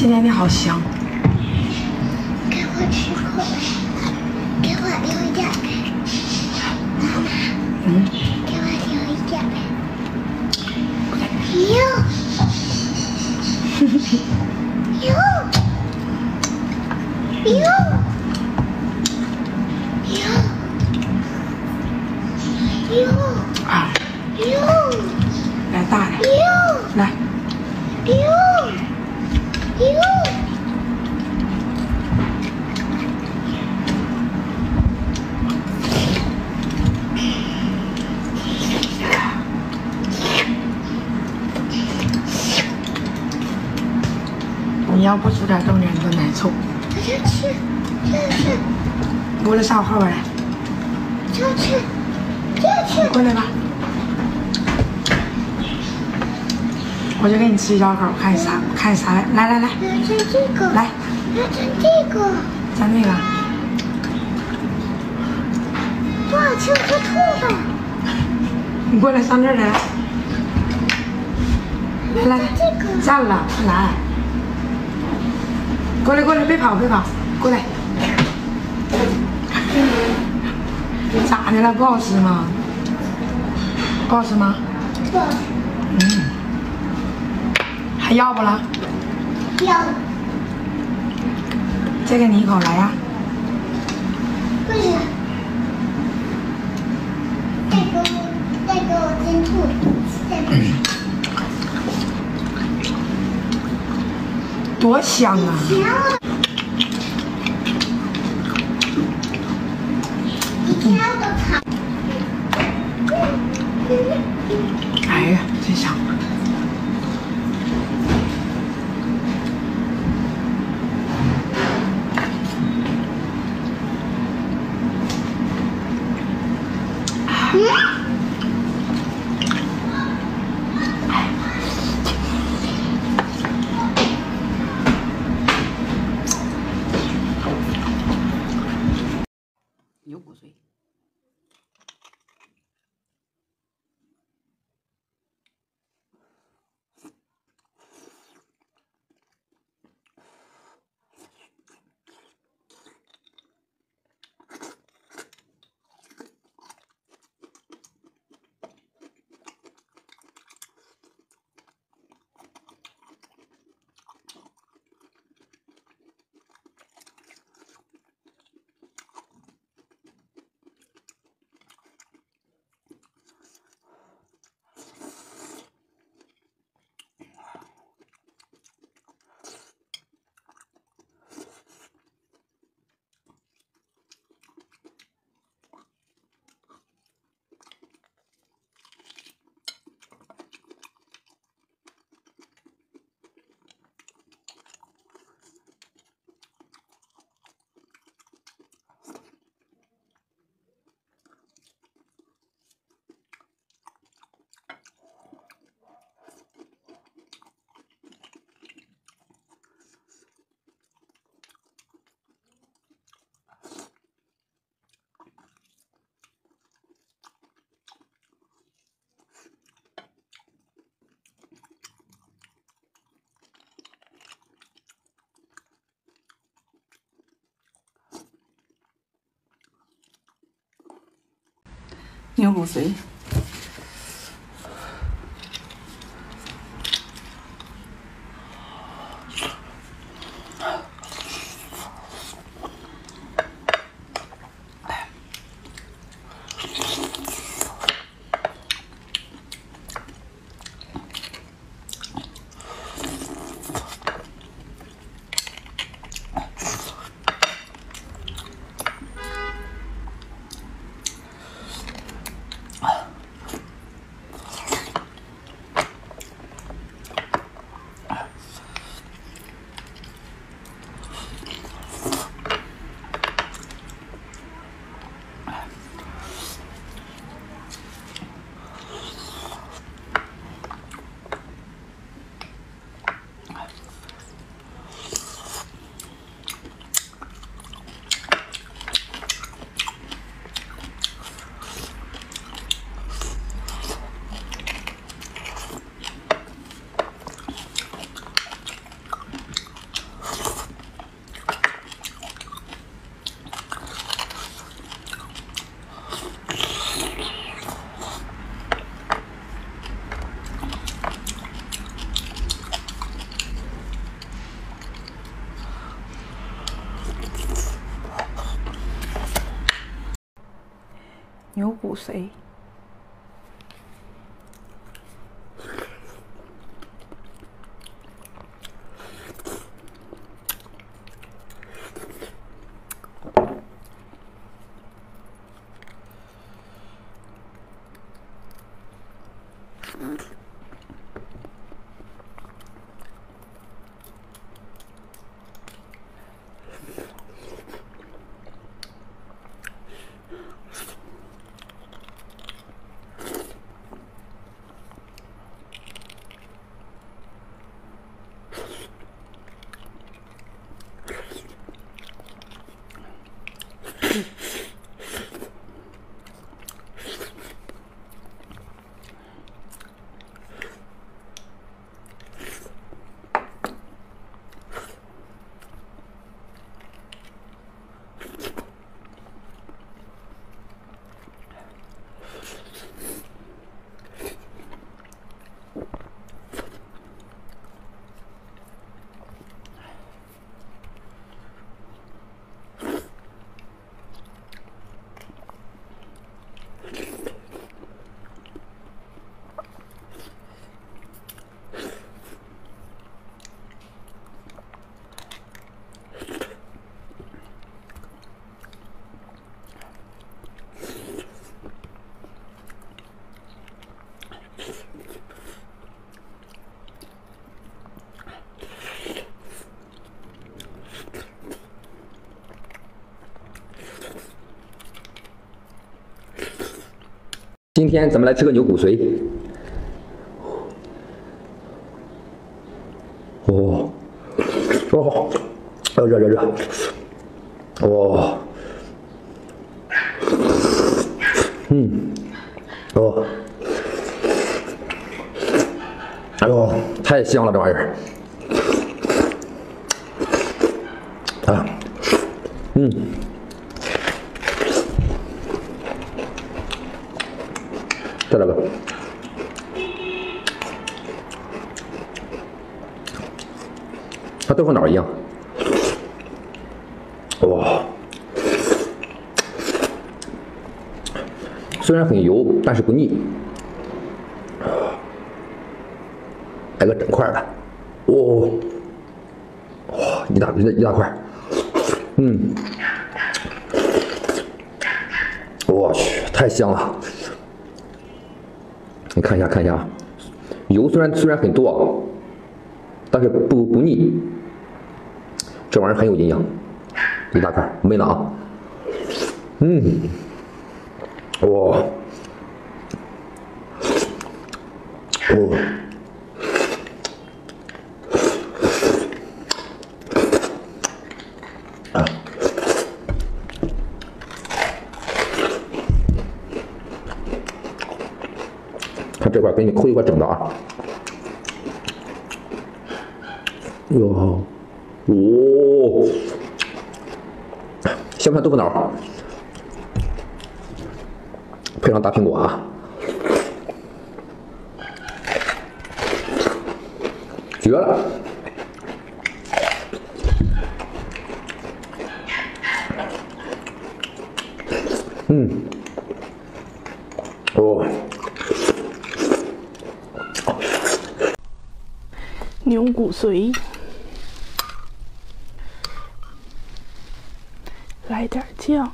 今天你好香。 给我吃口呗，给我留一点呗。 嗯。 给我留一点呗。哟。哟。哟。哟。哟。 啊。 哟。 来大的。 哟。 来。 哟。哟。 你要不煮点冻点炖奶醋？ 我想吃， 过来上我后边来。 想吃，想吃。 过来吧。我就给你吃一小口，看啥？看啥来？来来来。 我要蘸这个。 来。 我要蘸这个。 蘸那个。 不好吃，我就吐了。 你过来上这儿来。来来，蘸了，快来。过来过来，别跑别跑，过来。咋的了？不好吃吗？不好吃吗？ 不好吃。 嗯。还要不了？ 要。 再给你一口来呀。 不行。再给我煎兔，再给我。 多香啊！ 一天都尝。 哎呀，真香！有骨髓。牛骨髓。 髓。 今天咱们来吃个牛骨髓。哦，热，哦，哦，哎呦，太香了这玩意儿，啊，再来个，和豆腐脑一样，哇，虽然很油，但是不腻。来个整块的，哦，哇，一大块，我去，太香了。你看一下，油虽然很多，但是不腻，这玩意儿很有营养，一大块没了啊，哇，哦，啊，看这块给你抠一块整的啊。哟，哦，香片豆腐脑，配上大苹果啊，绝了！哦， 牛骨髓，来点酱。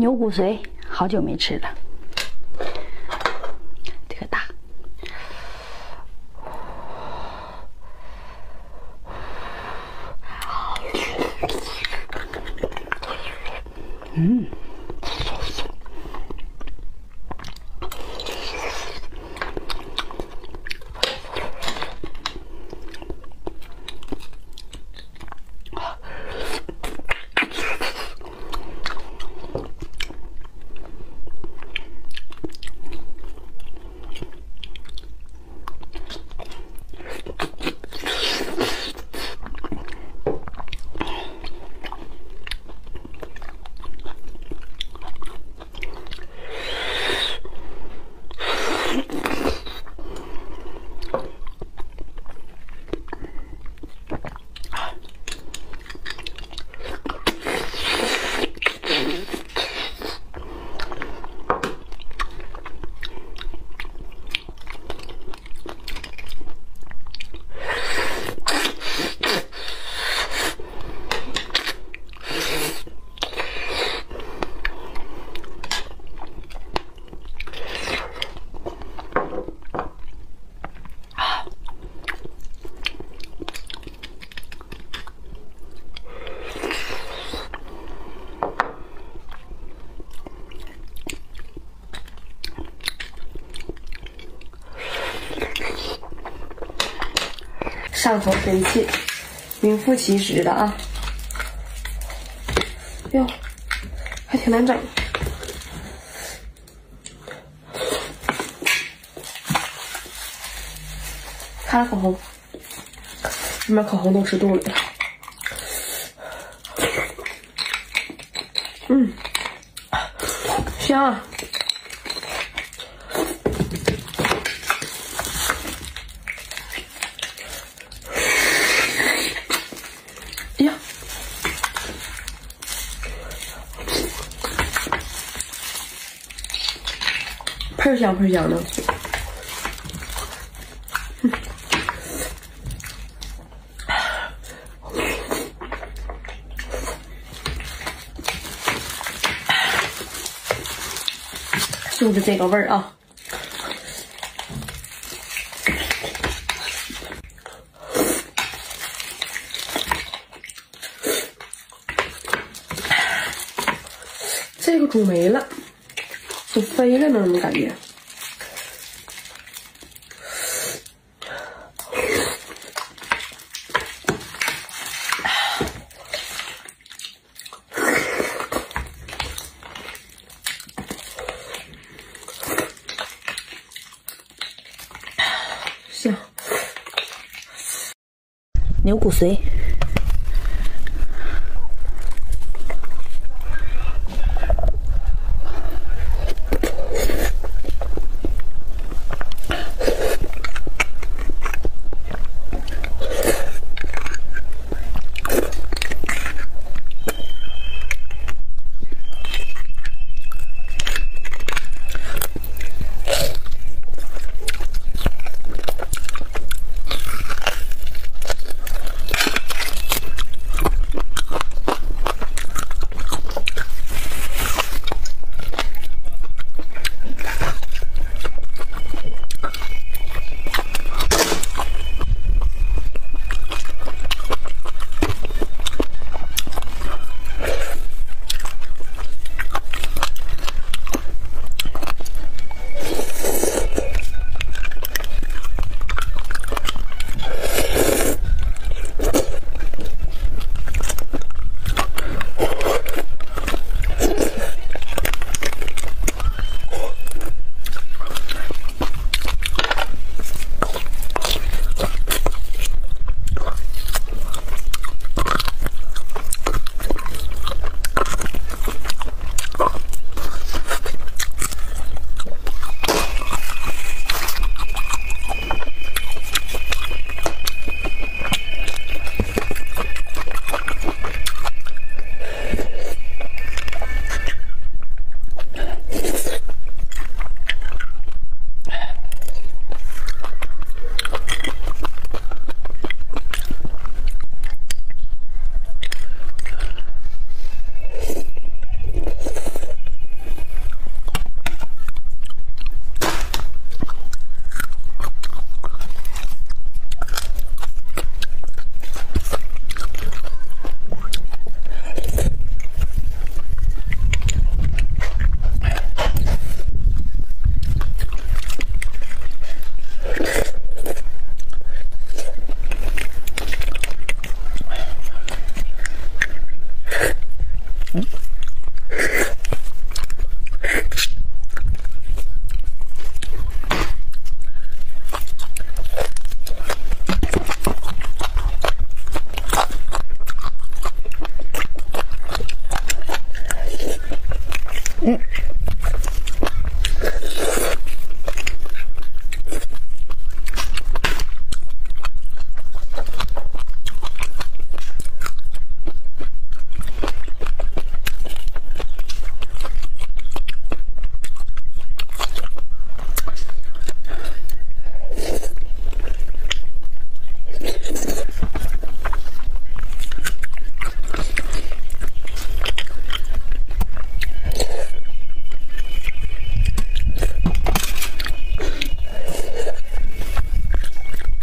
牛骨髓，好久没吃了。这个大。 上口神器，名副其实的啊！哟，还挺难整。擦口红，这边口红都吃肚里了。香啊！呀，喷香喷香的。就是这个味儿啊！这个煮没了，煮飞了呢，怎么感觉？香， 牛骨髓。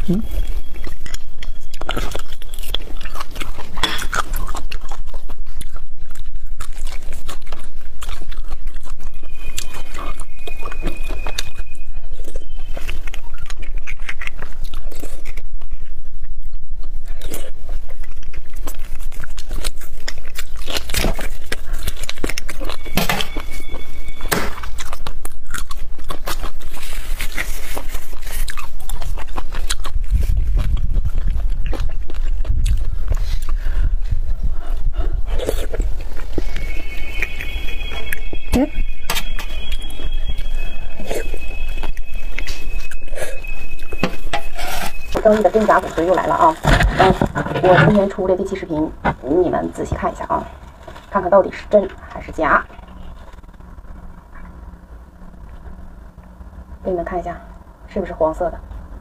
正义的真假骨髓又来了啊！我今天出的这期视频，你们仔细看一下啊，看看到底是真还是假。给你们看一下，是不是黄色的？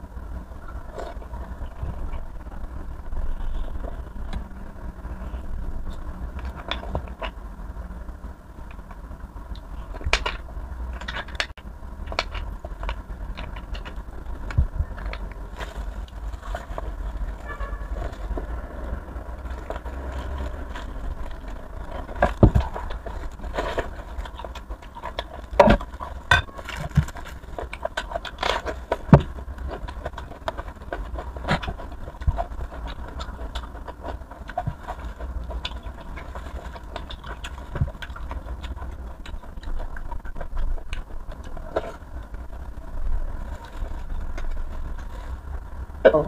哦，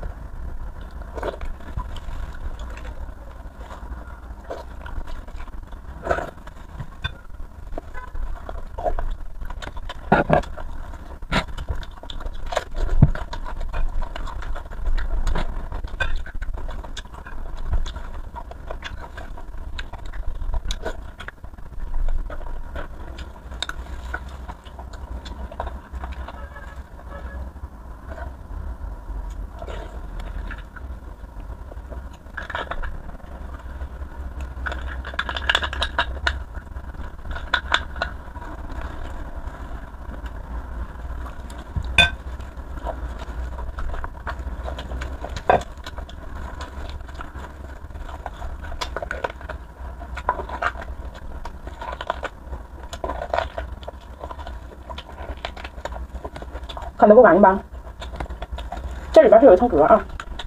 看得够感应吧？这里边是有一层壳啊。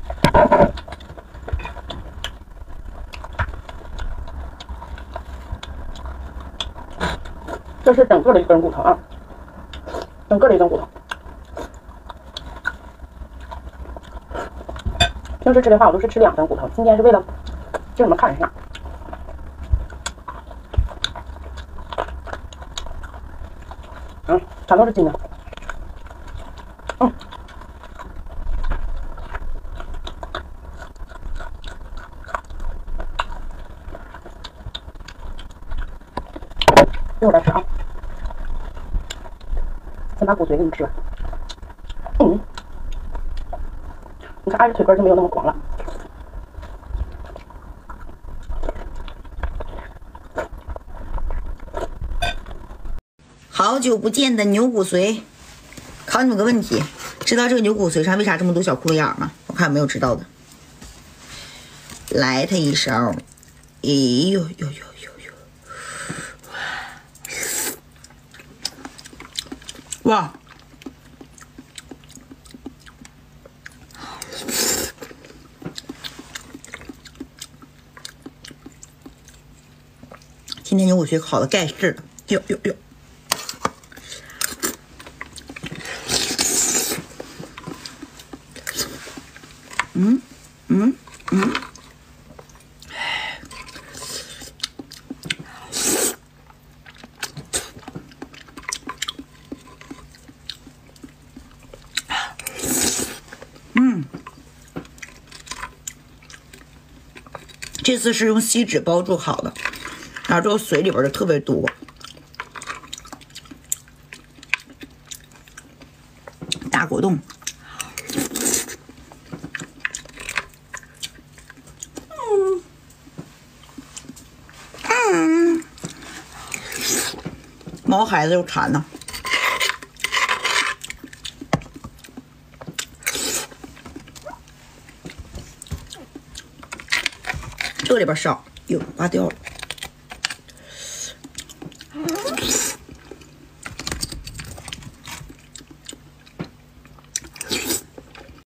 这是整个的一根骨头啊，整个的一根骨头。平时吃的话，我都是吃2根骨头，今天是为了给你们看一下。全都是金的。一会儿再吃啊，先把骨髓给你吃了。你看挨着腿根就没有那么黄了。 好久不见的牛骨髓，考你们个问题，知道这个牛骨髓上为啥这么多小窟窿眼吗？我看有没有知道的。来它一勺，哎呦呦呦呦呦！哇！今天牛骨髓烤的盖世了，呦呦呦！这次是用锡纸包住好的，然后这个髓里边就特别多，大果冻。毛孩子又馋呢。 这里边少，哟，刮掉了。